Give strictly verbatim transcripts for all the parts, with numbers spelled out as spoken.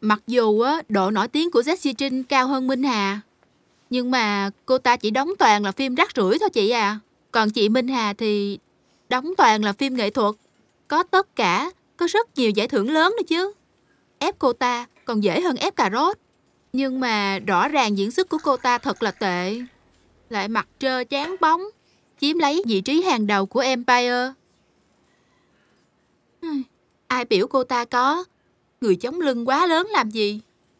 Mặc dù á, độ nổi tiếng của Jessie Trinh cao hơn Minh Hà, nhưng mà cô ta chỉ đóng toàn là phim rác rưởi thôi chị à. Còn chị Minh Hà thì đóng toàn là phim nghệ thuật. Có tất cả, có rất nhiều giải thưởng lớn nữa chứ. Ép cô ta còn dễ hơn ép cà rốt. Nhưng mà rõ ràng diễn xuất của cô ta thật là tệ. Lại mặt trơ chán bóng, chiếm lấy vị trí hàng đầu của Empire. Ai biểu cô ta có người chống lưng quá lớn làm gì.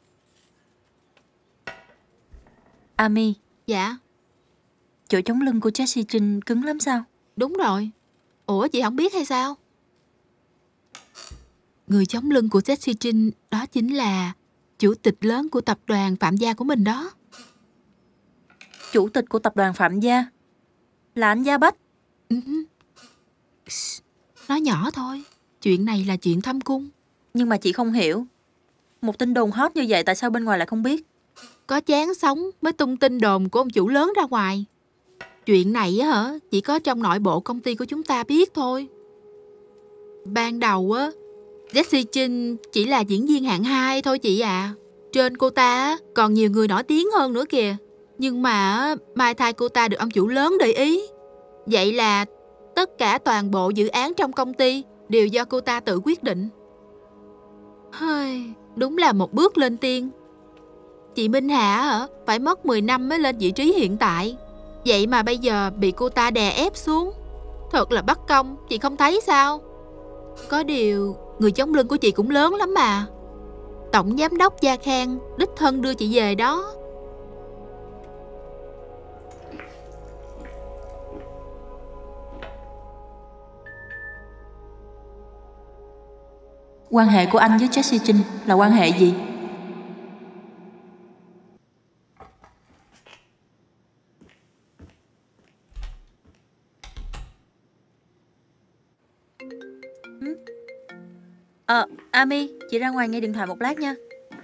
Ami. Dạ. Chỗ chống lưng của Jessie Trinh cứng lắm sao? Đúng rồi. Ủa chị không biết hay sao? Người chống lưng của Jessie Trinh đó chính là chủ tịch lớn của tập đoàn Phạm Gia của mình đó. Chủ tịch của tập đoàn Phạm Gia là anh Gia Bách. Uh-huh. Nói nhỏ thôi. Chuyện này là chuyện thâm cung. Nhưng mà chị không hiểu, một tin đồn hot như vậy tại sao bên ngoài lại không biết? Có chán sống mới tung tin đồn của ông chủ lớn ra ngoài. Chuyện này á hả, chỉ có trong nội bộ công ty của chúng ta biết thôi. Ban đầu á, Jessie Trinh chỉ là diễn viên hạng hai thôi chị à. Trên cô ta còn nhiều người nổi tiếng hơn nữa kìa. Nhưng mà mai thai cô ta được ông chủ lớn để ý. Vậy là tất cả toàn bộ dự án trong công ty đều do cô ta tự quyết định. Hơi, đúng là một bước lên tiên. Chị Minh Hà hả, phải mất mười năm mới lên vị trí hiện tại. Vậy mà bây giờ bị cô ta đè ép xuống. Thật là bất công, chị không thấy sao? Có điều, người chống lưng của chị cũng lớn lắm mà. Tổng giám đốc Gia Khang đích thân đưa chị về đó. Quan hệ của anh với Jessie Trinh là quan hệ gì? Ờ, à, Ami, chị ra ngoài nghe điện thoại một lát nha.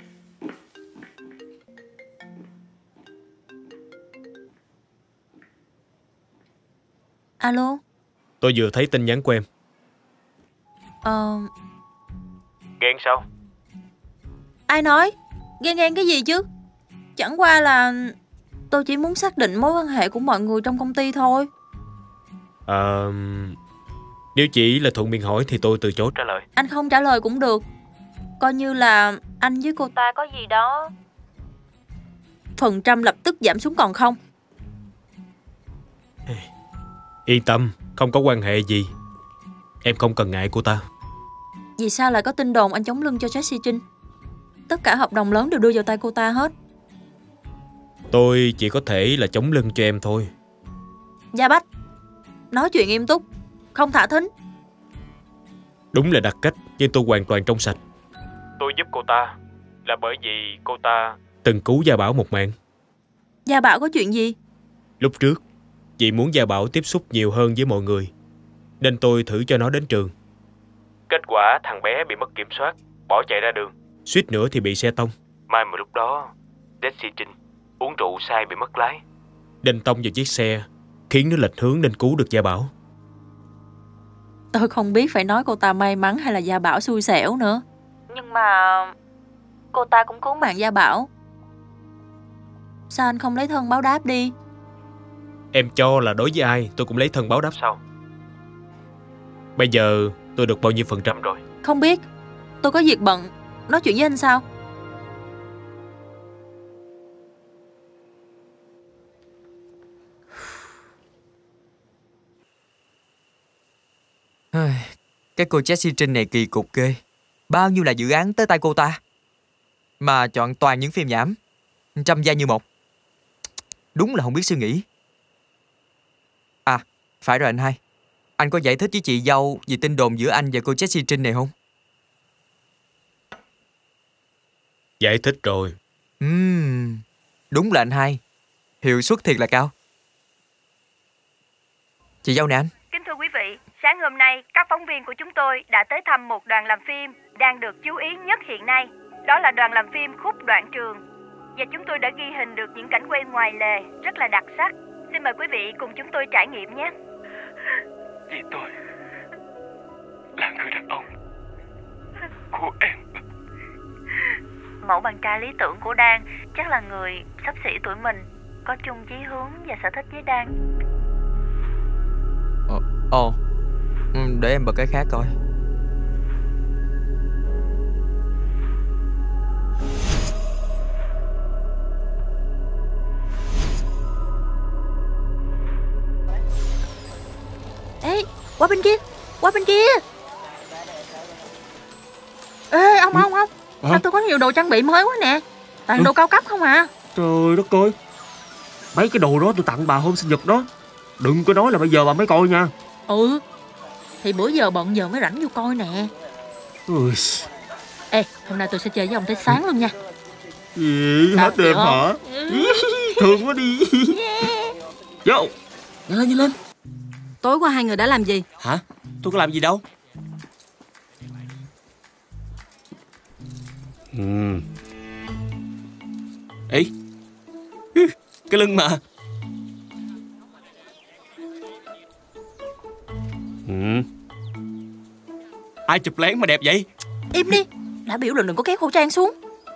Alo. Tôi vừa thấy tin nhắn của em. Ờ... Ghen sao? Ai nói? Ghen ghen cái gì chứ? Chẳng qua là tôi chỉ muốn xác định mối quan hệ của mọi người trong công ty thôi. Ờ... Nếu chỉ là thuận miệng hỏi thì tôi từ chối trả lời. Anh không trả lời cũng được. Coi như là anh với cô ta có gì đó. Phần trăm lập tức giảm xuống còn không. Yên tâm, không có quan hệ gì. Em không cần ngại cô ta. Vì sao lại có tin đồn anh chống lưng cho Jessie Trinh? Tất cả hợp đồng lớn đều đưa vào tay cô ta hết. Tôi chỉ có thể là chống lưng cho em thôi. Gia Bách, nói chuyện nghiêm túc, không thả thính. Đúng là đặc cách, nhưng tôi hoàn toàn trong sạch. Tôi giúp cô ta là bởi vì cô ta từng cứu Gia Bảo một mạng. Gia Bảo có chuyện gì? Lúc trước, chị muốn Gia Bảo tiếp xúc nhiều hơn với mọi người, nên tôi thử cho nó đến trường. Kết quả thằng bé bị mất kiểm soát, bỏ chạy ra đường, suýt nữa thì bị xe tông. May mà lúc đó Jessie Trinh uống rượu say bị mất lái, đâm tông vào chiếc xe, khiến nó lệch hướng nên cứu được Gia Bảo. Tôi không biết phải nói cô ta may mắn hay là Gia Bảo xui xẻo nữa. Nhưng mà cô ta cũng cứu mạng Gia Bảo. Sao anh không lấy thân báo đáp đi? Em cho là đối với ai tôi cũng lấy thân báo đáp sao? Bây giờ tôi được bao nhiêu phần trăm rồi? Không biết. Tôi có việc bận. Nói chuyện với anh sao? Cái cô Jessie Trinh này kỳ cục ghê. Bao nhiêu là dự án tới tay cô ta, mà chọn toàn những phim nhảm, trăm gia như một. Đúng là không biết suy nghĩ. À, phải rồi anh hai. Anh có giải thích với chị dâu về tin đồn giữa anh và cô Jessie Trinh này không? Giải thích rồi. Uhm, đúng là anh hai, hiệu suất thiệt là cao. Chị dâu nè anh. Kính thưa quý vị, sáng hôm nay các phóng viên của chúng tôi đã tới thăm một đoàn làm phim đang được chú ý nhất hiện nay. Đó là đoàn làm phim Khúc Đoạn Trường. Và chúng tôi đã ghi hình được những cảnh quay ngoài lề rất là đặc sắc. Xin mời quý vị cùng chúng tôi trải nghiệm nhé. Vì tôi là người đàn ông của em. mẫu bạn trai lý tưởng của Đan chắc là người xấp xỉ tuổi mình, có chung chí hướng và sở thích với Đan. Ồ, ồ. Ừ, để em bật cái khác coi. Ê, qua bên kia, qua bên kia. Ê, ông, ông, ông Hả? sao tôi có nhiều đồ trang bị mới quá nè. Toàn Ừ. đồ cao cấp không à. Trời đất ơi, mấy cái đồ đó tôi tặng bà hôm sinh nhật đó. Đừng có nói là bây giờ bà mới coi nha. Ừ, thì bữa giờ bận giờ mới rảnh vô coi nè. Ui, Ê, hôm nay tôi sẽ chơi với ông tới sáng luôn nha. gì Sao hết đêm vậy? hả? Thương quá đi. Vô, nhanh lên nhanh lên. Tối qua hai người đã làm gì? Hả? Tôi có làm gì đâu. Ừ. Ê, cái lưng mà. Ừ. Ai chụp lén mà đẹp vậy? Im đi, đã biểu là đừng có kéo khẩu trang xuống.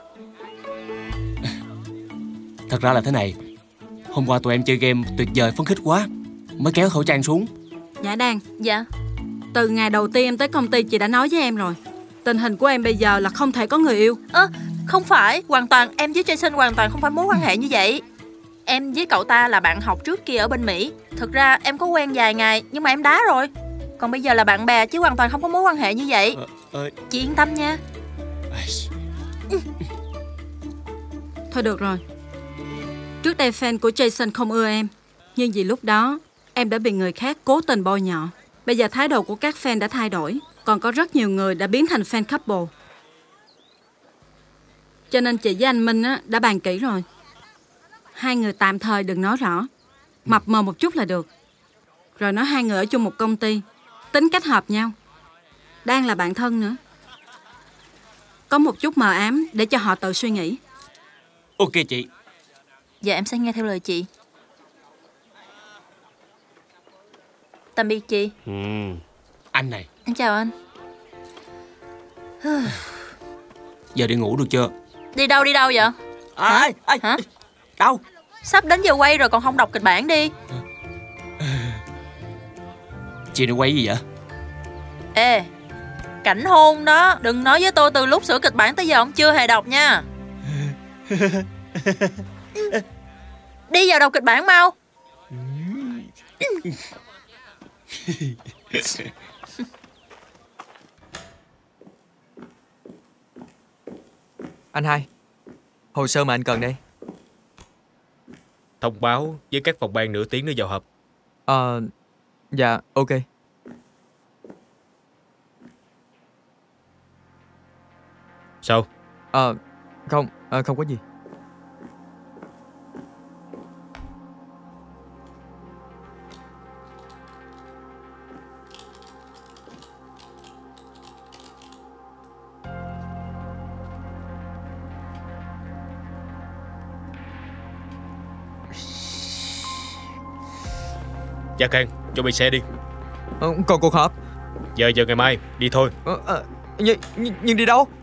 Thật ra là thế này, hôm qua tụi em chơi game tuyệt vời phấn khích quá, mới kéo khẩu trang xuống. Nhã Đan, Dạ. từ ngày đầu tiên em tới công ty chị đã nói với em rồi. Tình hình của em bây giờ là không thể có người yêu. Ơ, không phải, hoàn toàn em với Jason hoàn toàn không phải mối quan hệ như vậy. Em với cậu ta là bạn học trước kia ở bên Mỹ. Thực ra em có quen vài ngày nhưng mà em đá rồi. Còn bây giờ là bạn bè chứ hoàn toàn không có mối quan hệ như vậy. Ờ, ờ, Chị yên tâm nha. Thôi được rồi. Trước đây fan của Jason không ưa em, nhưng vì lúc đó em đã bị người khác cố tình bôi nhọ. Bây giờ thái độ của các fan đã thay đổi, còn có rất nhiều người đã biến thành fan couple. Cho nên chị với anh Minh á, đã bàn kỹ rồi. Hai người tạm thời đừng nói rõ, mập mờ một chút là được. Rồi nói hai người ở chung một công ty, tính cách hợp nhau, đang là bạn thân nữa. Có một chút mờ ám để cho họ tự suy nghĩ. Ok chị. Dạ em sẽ nghe theo lời chị. Tạm biệt chị. Ừ. Anh này, Em chào anh. giờ đi ngủ được chưa? Đi đâu đi đâu vậy? À, ai, ai, Hả? đâu? Sắp đến giờ quay rồi còn không đọc kịch bản đi. Chị định quay gì vậy? Ê, cảnh hôn đó, đừng nói với tôi từ lúc sửa kịch bản tới giờ ông chưa hề đọc nha. Đi vào đọc kịch bản mau. Anh hai, hồ sơ mà anh cần đây. Thông báo với các phòng ban nửa tiếng nữa vào họp. Ờ, dạ, ok. Sao? Ờ, không, ờ, không có gì. Gia Khang, chuẩn bị xe đi. Ờ, còn cuộc họp. Giờ giờ ngày mai, đi thôi. Ờ, ờ, nhưng, nhưng, nhưng đi đâu?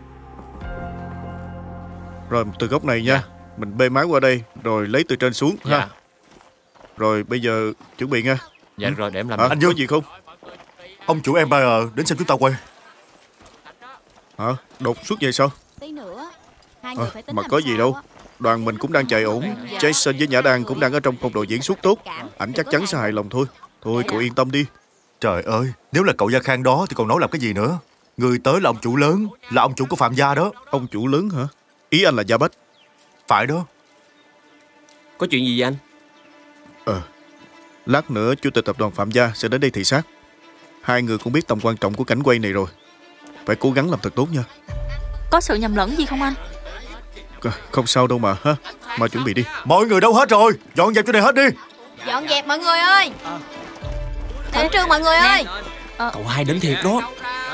Rồi từ góc này nha. Mình bê máy qua đây rồi lấy từ trên xuống Dạ. ha. Rồi bây giờ chuẩn bị nha. Dạ rồi, để em làm. Hả? Anh Có Dương. gì không? Ông chủ Empire đến xem chúng ta quay. Hả? Đột xuất vậy sao? Tí nữa hai À, người phải tính mà làm có gì sao đâu. á. Đoàn mình cũng đang chạy ổn. Jason với Nhã Đan cũng đang ở trong phong độ diễn xuất tốt. Ảnh chắc chắn sẽ hài lòng thôi. Thôi cậu yên tâm đi. Trời ơi, nếu là cậu Gia Khang đó thì còn nói làm cái gì nữa. Người tới là ông chủ lớn, là ông chủ của Phạm Gia đó. Ông chủ lớn hả? Ý anh là Gia Bách. Phải đó. Có chuyện gì vậy anh? Ờ Lát nữa chủ tịch tập đoàn Phạm Gia sẽ đến đây thị sát. Hai người cũng biết tầm quan trọng của cảnh quay này rồi. Phải cố gắng làm thật tốt nha. Có sự nhầm lẫn gì không anh? C- Không sao đâu mà ha. Mà chuẩn bị đi. Mọi người đâu hết rồi, dọn dẹp chỗ này hết đi. Dọn dẹp mọi người ơi. Khẩn trương mọi người ơi. Cậu hai đến thiệt đó.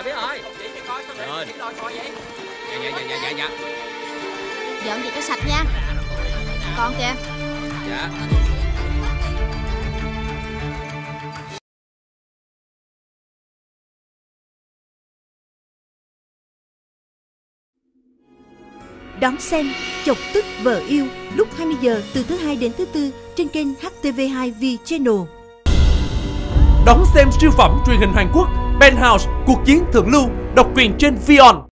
Dọn dẹp cho sạch nha. Con kìa. Đón xem Chọc Tức Vợ Yêu lúc hai mươi giờ từ thứ hai đến thứ tư trên kênh hát tê vê hai V Channel. Đón xem siêu phẩm truyền hình Hàn Quốc Penthouse Cuộc chiến thượng lưu độc quyền trên Vion.